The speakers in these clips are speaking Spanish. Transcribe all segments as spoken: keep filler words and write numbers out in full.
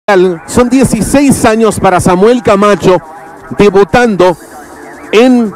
Son dieciséis años para Samuel Camacho, debutando en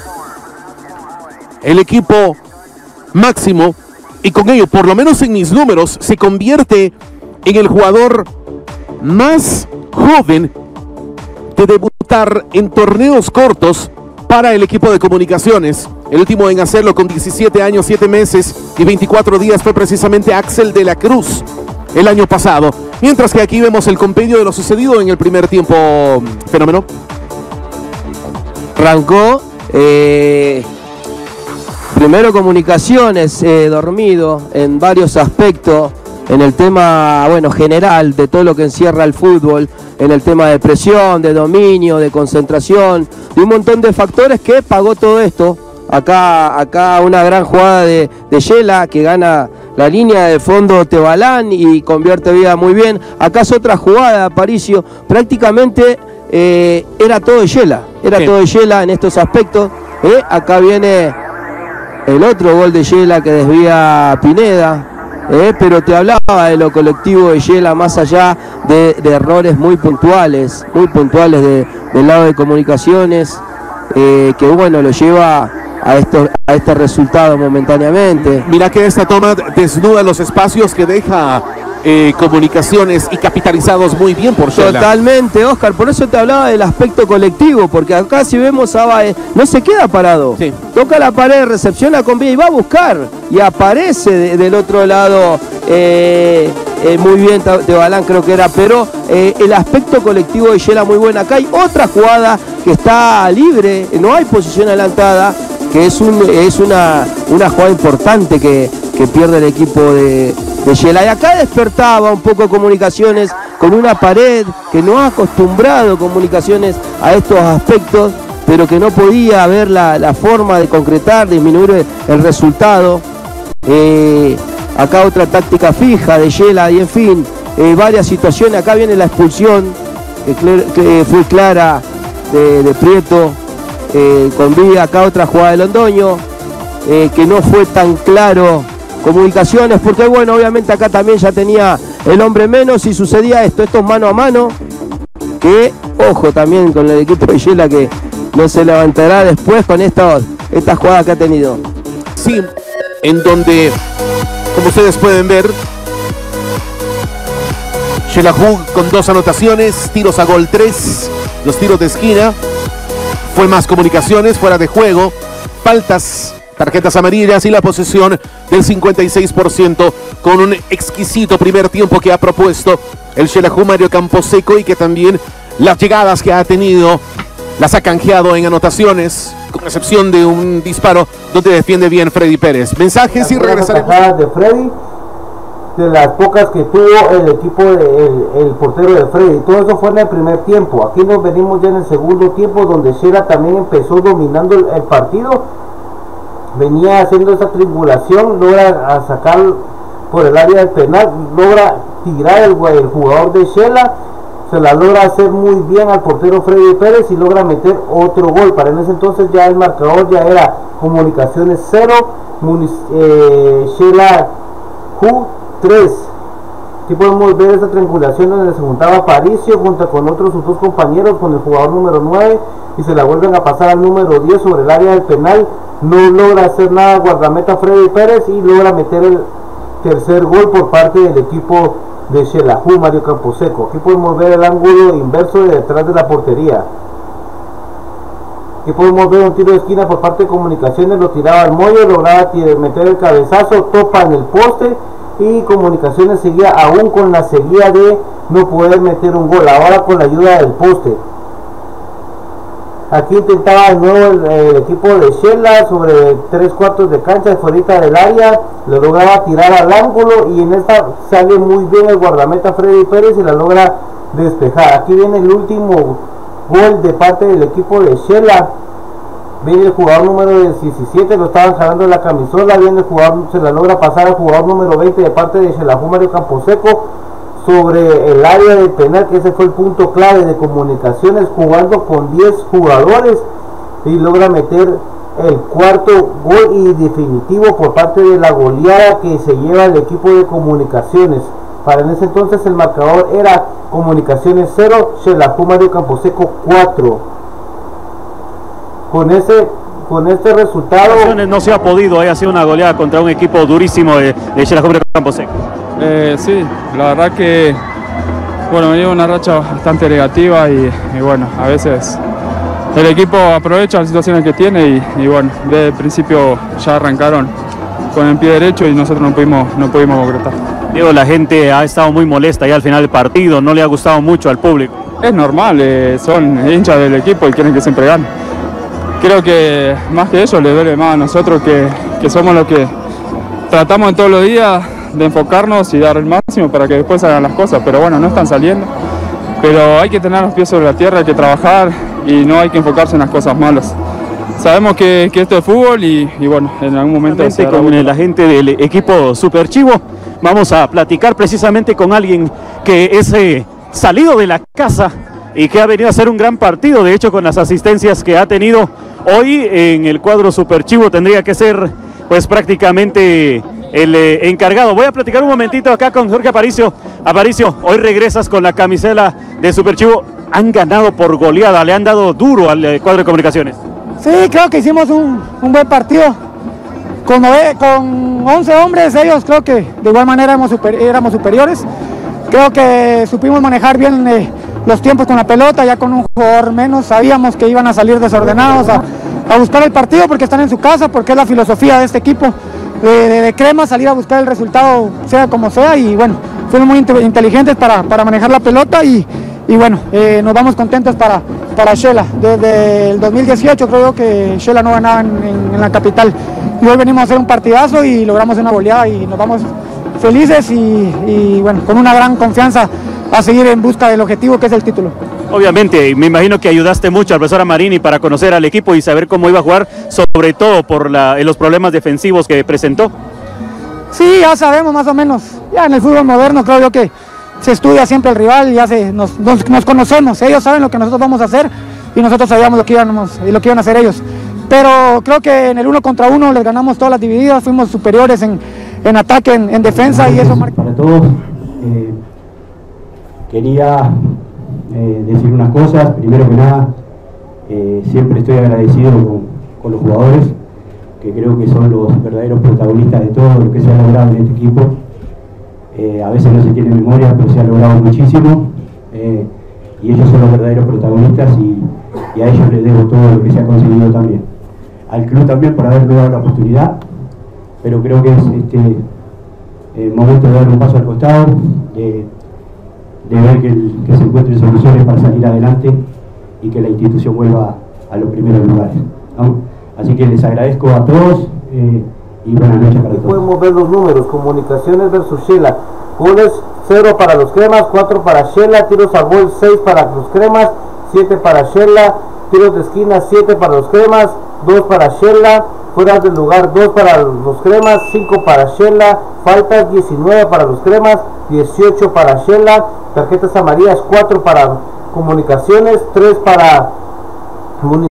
el equipo máximo, y con ello, por lo menos en mis números, se convierte en el jugador más joven de debutar en torneos cortos para el equipo de Comunicaciones. El último en hacerlo con diecisiete años, siete meses y veinticuatro días fue precisamente Axel de la Cruz el año pasado. Mientras que aquí vemos el compendio de lo sucedido en el primer tiempo. Fenómeno. Arrancó eh, primero Comunicaciones, eh, dormido en varios aspectos, en el tema, bueno, general de todo lo que encierra el fútbol, en el tema de presión, de dominio, de concentración, de un montón de factores que pagó todo esto. Acá, acá una gran jugada de, de Yela, que gana la línea de fondo Tebalán y convierte vida muy bien. Acá es otra jugada de Aparicio, prácticamente eh, era todo de Yela, era sí. todo de Yela en estos aspectos. Eh, acá viene el otro gol de Yela que desvía Pineda, eh, pero te hablaba de lo colectivo de Yela, más allá de, de errores muy puntuales, muy puntuales de, del lado de Comunicaciones, eh, que bueno, lo lleva a, esto, a este resultado momentáneamente. Mira que esta toma desnuda los espacios que deja eh, Comunicaciones y capitalizados muy bien por Yela. Totalmente, Oscar, por eso te hablaba del aspecto colectivo, porque acá si vemos a Baez, no se queda parado, sí. toca la pared, recepciona con vida y va a buscar, y aparece de, del otro lado, eh, eh, muy bien Tebalán creo que era, pero eh, el aspecto colectivo de Yela muy bueno. Acá hay otra jugada que está libre, no hay posición adelantada, que es, un, es una, una jugada importante que, que pierde el equipo de, de Yela. Y acá despertaba un poco Comunicaciones con una pared que no ha acostumbrado Comunicaciones a estos aspectos, pero que no podía ver la, la forma de concretar, disminuir el, el resultado. Eh, acá otra táctica fija de Yela y en fin, eh, varias situaciones. Acá viene la expulsión, que, que fue clara de, de Prieto. Eh, con vida, acá otra jugada de Londoño, eh, que no fue tan claro Comunicaciones, porque bueno, obviamente acá también ya tenía el hombre menos y sucedía esto, esto es mano a mano, que ojo también con el equipo de Yela, que no se levantará después con esta, esta jugada que ha tenido. Sí, en donde, como ustedes pueden ver, Xelajú con dos anotaciones, tiros a gol tres, los tiros de esquina. Fue más Comunicaciones, fuera de juego, faltas, tarjetas amarillas y la posesión del cincuenta y seis por ciento con un exquisito primer tiempo que ha propuesto el Xelajú Mario Camposeco, y que también las llegadas que ha tenido las ha canjeado en anotaciones, con excepción de un disparo donde defiende bien Freddy Pérez. Mensajes y regresaremos. De Freddy, de las pocas que tuvo el equipo, de, el, el portero de Freddy, todo eso fue en el primer tiempo. Aquí nos venimos ya en el segundo tiempo, donde Yela también empezó dominando el, el partido, venía haciendo esa triangulación, logra sacar por el área del penal, logra tirar el, el jugador de Yela, se la logra hacer muy bien al portero Freddy Pérez y logra meter otro gol. Para en ese entonces ya el marcador ya era Comunicaciones cero, eh, Xelajú tres. Aquí podemos ver esta triangulación donde se juntaba Aparicio junto con otros sus dos compañeros, con el jugador número nueve, y se la vuelven a pasar al número diez sobre el área del penal. No logra hacer nada guardameta Freddy Pérez y logra meter el tercer gol por parte del equipo de Xelajú Mario Camposeco. Aquí podemos ver el ángulo inverso de detrás de la portería. Aquí podemos ver un tiro de esquina por parte de Comunicaciones, lo tiraba al Moyo, lograba meter el cabezazo, topa en el poste, y Comunicaciones seguía aún con la seguida de no poder meter un gol, ahora con la ayuda del poste. Aquí intentaba de nuevo el, el equipo de Yela sobre tres cuartos de cancha, fuera del área, lo lograba tirar al ángulo, y en esta sale muy bien el guardameta Freddy Pérez y la logra despejar. Aquí viene el último gol de parte del equipo de Yela. Viene el jugador número diecisiete, lo estaban jalando en la camisola, viene el jugador, se la logra pasar al jugador número veinte de parte de Xelajú Mario Camposeco sobre el área del penal, que ese fue el punto clave de Comunicaciones, jugando con diez jugadores, y logra meter el cuarto gol y definitivo por parte de la goleada que se lleva el equipo de Comunicaciones. Para en ese entonces el marcador era Comunicaciones cero, Xelajú Mario Camposeco cuatro. Con ese con este resultado no se ha podido, haya sido una goleada contra un equipo durísimo de, de Xelajú Mario Camposeco. Eh, sí, la verdad que bueno, me dio una racha bastante negativa y, y bueno, a veces el equipo aprovecha las situaciones que tiene y, y bueno, desde el principio ya arrancaron con el pie derecho y nosotros no pudimos, no pudimos concretar. Diego, la gente ha estado muy molesta ya al final del partido, no le ha gustado mucho al público. Es normal, eh, son hinchas del equipo y quieren que siempre gane. Creo que más que eso les duele más a nosotros que, que somos los que tratamos en todos los días de enfocarnos y dar el máximo para que después hagan las cosas, pero bueno, no están saliendo. Pero hay que tener los pies sobre la tierra, hay que trabajar y no hay que enfocarse en las cosas malas. Sabemos que, que esto es fútbol y, y bueno, en algún momento... Se con el agente del equipo Super Chivo vamos a platicar precisamente con alguien que es eh, salido de la casa y que ha venido a hacer un gran partido, de hecho con las asistencias que ha tenido hoy en el cuadro Super Chivo tendría que ser pues prácticamente el eh, encargado. Voy a platicar un momentito acá con Jorge Aparicio. Aparicio, hoy regresas con la camiseta de Super Chivo, han ganado por goleada, le han dado duro al eh, cuadro de Comunicaciones. Sí, creo que hicimos un, un buen partido. Con, con once hombres, ellos creo que de igual manera éramos, super, éramos superiores. Creo que supimos manejar bien eh, los tiempos con la pelota, ya con un jugador menos sabíamos que iban a salir desordenados a, a buscar el partido porque están en su casa, porque es la filosofía de este equipo de, de, de Crema, salir a buscar el resultado sea como sea y bueno, fueron muy inteligentes para, para manejar la pelota y, y bueno, eh, nos vamos contentos para, para Xela. Desde el dos mil dieciocho creo que Xela no ganaba en, en, en la capital y hoy venimos a hacer un partidazo y logramos una goleada y nos vamos felices y, y bueno, con una gran confianza a seguir en busca del objetivo que es el título. Obviamente, me imagino que ayudaste mucho al profesor Marini para conocer al equipo y saber cómo iba a jugar, sobre todo por la, los problemas defensivos que presentó. Sí, ya sabemos más o menos, ya en el fútbol moderno creo yo que se estudia siempre el rival, ya se, nos, nos, nos conocemos, ellos saben lo que nosotros vamos a hacer y nosotros sabíamos lo que, íbamos, lo que iban a hacer ellos. Pero creo que en el uno contra uno les ganamos todas las divididas, fuimos superiores en, en ataque, en, en defensa y eso marca. Para todos, eh, quería eh, decir unas cosas. Primero que nada, eh, siempre estoy agradecido con, con los jugadores, que creo que son los verdaderos protagonistas de todo lo que se ha logrado en este equipo. Eh, a veces no se tiene memoria, pero se ha logrado muchísimo. Eh, y ellos son los verdaderos protagonistas y, y a ellos les debo todo lo que se ha conseguido también. Al club también por haberme dado la oportunidad, pero creo que es este eh, momento de dar un paso al costado, de, de ver que, el, que se encuentren soluciones para salir adelante y que la institución vuelva a los primeros lugares, ¿no? Así que les agradezco a todos eh, y buenas noches para todos. Podemos ver los números: Comunicaciones versus Xela, goles cero para los Cremas, cuatro para Xela, tiros a gol seis para los Cremas, siete para Xela, tiros de esquina siete para los Cremas, dos para Xela, fuera del lugar dos para los Cremas, cinco para Xela, faltas diecinueve para los Cremas, dieciocho para Xela, tarjetas amarillas cuatro para Comunicaciones, tres para